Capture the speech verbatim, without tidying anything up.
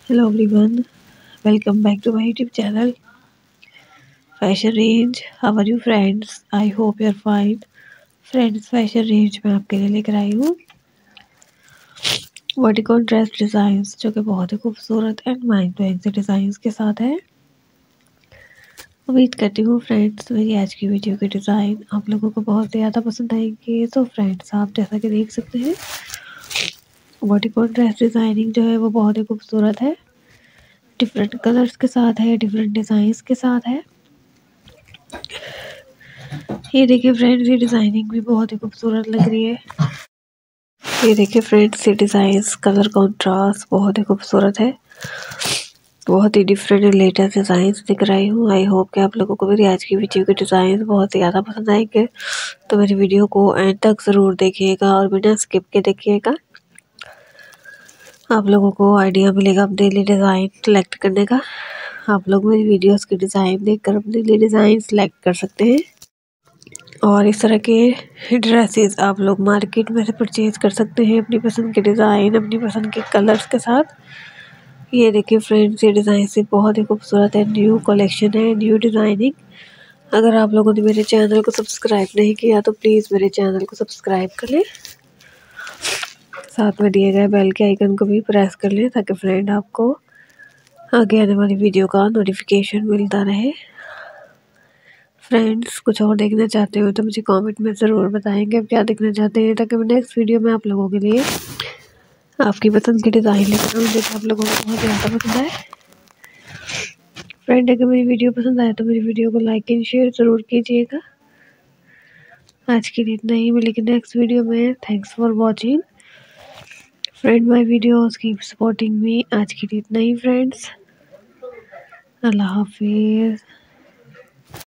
Hello everyone, welcome back to my YouTube channel Fashion Range. How are you friends? I hope you're fine. Friends, fashion range में आपके लिए लेकर आई हूँ vertical dress designs जो कि बहुत ही खूबसूरत एंड माइंड ब्लोइंग से डिज़ाइंस के साथ है। उम्मीद करती हूँ फ्रेंड्स मेरी आज की वीडियो के डिज़ाइन आप लोगों को बहुत ज़्यादा पसंद आएंगे। तो फ्रेंड्स आप जैसा कि देख सकते हैं वर्टिकल ड्रेस डिज़ाइनिंग जो है वो बहुत ही खूबसूरत है, डिफरेंट कलर्स के साथ है, डिफरेंट डिज़ाइंस के साथ है। ये देखिए फ्रेंड्स, ये डिज़ाइनिंग भी बहुत ही खूबसूरत लग रही है। ये देखिए फ्रेंड्स, ये डिज़ाइंस कलर कॉन्ट्रास्ट बहुत ही खूबसूरत है, बहुत ही डिफरेंट लेटेस्ट डिज़ाइंस दिख रही हूँ। आई होप कि आप लोगों को मेरी आज की वीडियो के डिज़ाइन बहुत ज़्यादा पसंद आएंगे। तो मेरी वीडियो को एंड तक ज़रूर देखिएगा और बिना स्किप के देखिएगा। आप लोगों को आइडिया मिलेगा अपने लिए डिज़ाइन सेलेक्ट करने का। आप लोग मेरी वीडियोस के डिज़ाइन देखकर अपने लिए डिज़ाइन सेलेक्ट कर सकते हैं और इस तरह के ड्रेसेस आप लोग मार्केट में से परचेज कर सकते हैं अपनी पसंद के डिज़ाइन, अपनी पसंद के कलर्स के साथ। ये देखिए फ्रेंड्स, ये डिज़ाइन से बहुत ही खूबसूरत है, न्यू कलेक्शन है, न्यू डिज़ाइनिंग। अगर आप लोगों ने मेरे चैनल को सब्सक्राइब नहीं किया तो प्लीज़ मेरे चैनल को सब्सक्राइब कर लें, साथ में दिए गए बेल के आइकन को भी प्रेस कर लें ताकि फ्रेंड आपको आगे आने वाली वीडियो का नोटिफिकेशन मिलता रहे। फ्रेंड्स कुछ और देखना चाहते हो तो मुझे कमेंट में ज़रूर बताएंगे आप क्या देखना चाहते हैं, ताकि मैं नेक्स्ट वीडियो में आप लोगों के लिए आपकी पसंद की डिज़ाइन लेकर आऊँ जो आप लोगों को बहुत ज़्यादा पसंद आए। फ्रेंड अगर मेरी वीडियो पसंद आए तो मेरी वीडियो को लाइक एंड शेयर ज़रूर कीजिएगा। आज के लिए इतना ही, मिलेगी नेक्स्ट वीडियो में। Thanks for watching friend my videos, keep supporting me. आज के लिए इतना ही फ्रेंड्स, अल्लाह हाफिज़।